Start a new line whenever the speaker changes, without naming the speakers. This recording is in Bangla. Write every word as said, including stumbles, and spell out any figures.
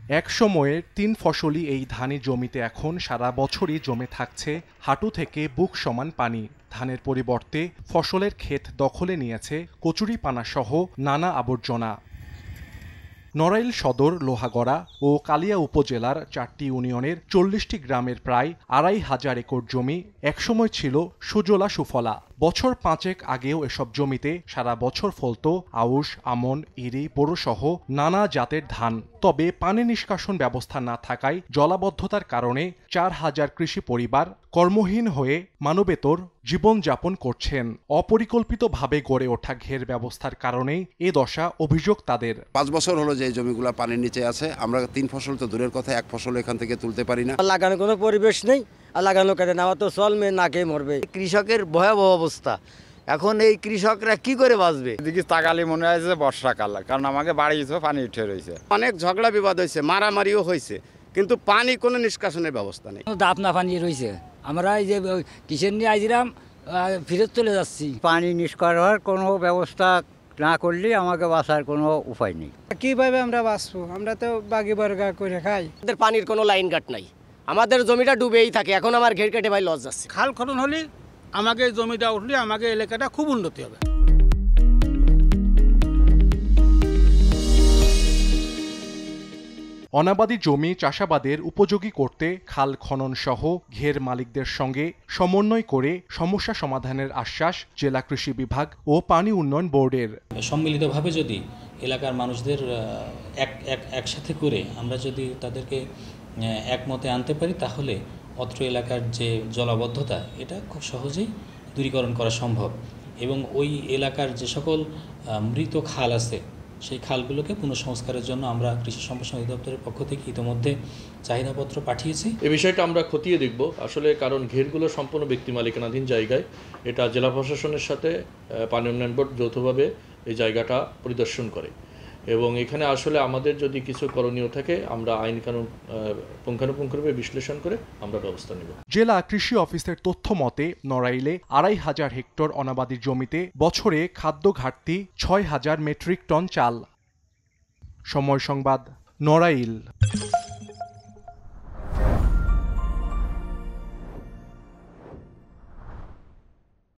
এক সময়ের তিন ফসলি এই ধানি জমিতে এখন সারা বছরই জমে থাকছে হাঁটু থেকে বুক সমান পানি। ধানের পরিবর্তে ফসলের ক্ষেত দখলে নিয়েছে কচুরিপানা সহ নানা আবর্জনা। নড়াইল সদর, লোহাগড়া ও কালিয়া উপজেলার চারটি ইউনিয়নের চল্লিশটি গ্রামের প্রায় আড়াই হাজার একর জমি একসময় ছিল সুজলা সুফলা। বছর পাঁচেক আগেও এসব জমিতে সারা বছর ফলত আউশ, আমন, ইরি, বোরোসহ নানা জাতের ধান। তবে পানি নিষ্কাশন ব্যবস্থা না থাকায় জলাবদ্ধতার কারণে চার হাজার কৃষি পরিবার কর্মহীন হয়ে মানবেতর জীবনযাপন করছেন। অপরিকল্পিতভাবে গড়ে ওঠা ঘের ব্যবস্থার কারণেই এ দশা অভিযোগ তাদের।
পাঁচ বছর হলো যে জমিগুলো পানির নিচে আছে, আমরা তিন ফসল তো দূরের কথা, এক ফসল এখান থেকে তুলতে পারি না।
লাগানোর কোনো পরিবেশ নেই, আর লাগানো কেটে নেওয়া তো চলবে না, কে মরবে।
কৃষকের ভয়াবহ অবস্থা। এখন এই কৃষকরা কি করে বাঁচবে?
এদিকে তাকালে মনে হয় যে বর্ষাকাল, কারণ আমাকে বাড়িতে পানি উঠে রয়েছে।
অনেক ঝগড়া বিবাদ হয়েছে, মারামারিও হয়েছে, কিন্তু পানি কোনো নিষ্কাশনের ব্যবস্থা নেই।
দাপনা পানি রয়েছে, আমরা এই যে কিসের নিয়ে আইছিলাম ফিরত চলে যাচ্ছি।
পানি নিষ্কাশনের কোনো ব্যবস্থা না করলে আমাকে বাঁচার কোনো উপায় নেই।
কিভাবে আমরা বাঁচবো? আমরা তো বাগি বর্গা করে খাই।
আমাদের পানির কোনো লাইন কাট নাই, আমাদের জমিটা ডুবেই থাকে। এখন আমার ঘের কেটে ভাই লস যাচ্ছে।
খাল খনন হলে আমাকে জমিটা উঠলে আমাকে এলাকাটা খুব উন্নতি হবে।
অনাবাদি জমি চাষাবাদের উপযোগী করতে খাল খনন সহ ঘের মালিকদের সঙ্গে সমন্বয় করে সমস্যা সমাধানের আশ্বাস জেলা কৃষি বিভাগ ও পানি উন্নয়ন বোর্ডের।
সম্মিলিতভাবে যদি এলাকার মানুষদের এক এক একসাথে করে আমরা যদি তাদেরকে একমতে আনতে পারি, তাহলে অত্র এলাকার যে জলাবদ্ধতা এটা খুব সহজেই দূরীকরণ করা সম্ভব। এবং ওই এলাকার যে সকল মৃত খাল আছে সেই খালগুলোকে পুনঃসংস্কারের জন্য আমরা কৃষি সম্প্রসারণ অধিদপ্তরের পক্ষ থেকে ইতিমধ্যে চাহিদাপত্র পাঠিয়েছি।
এই বিষয়টা আমরা খতিয়ে দেখব আসলে, কারণ ঘেরগুলো সম্পূর্ণ ব্যক্তি মালিকানাধীন জায়গায়। এটা জেলা প্রশাসনের সাথে পানি উন্নয়ন বোর্ড যৌথভাবে এই জায়গাটা পরিদর্শন করে এবং এখানে আসলে আমাদের যদি কিছু করণীয় থাকে আমরা আইন কানুন পুঙ্খানুপুঙ্খভাবে বিশ্লেষণ করে আমরা ব্যবস্থা নেব।
জেলা কৃষি অফিসের তথ্য মতে নড়াইলে আড়াই হাজার হেক্টর অনাবাদি জমিতে বছরে খাদ্য ঘাটতি ছয় হাজার মেট্রিক টন চাল। সময় সংবাদ, নড়াইল।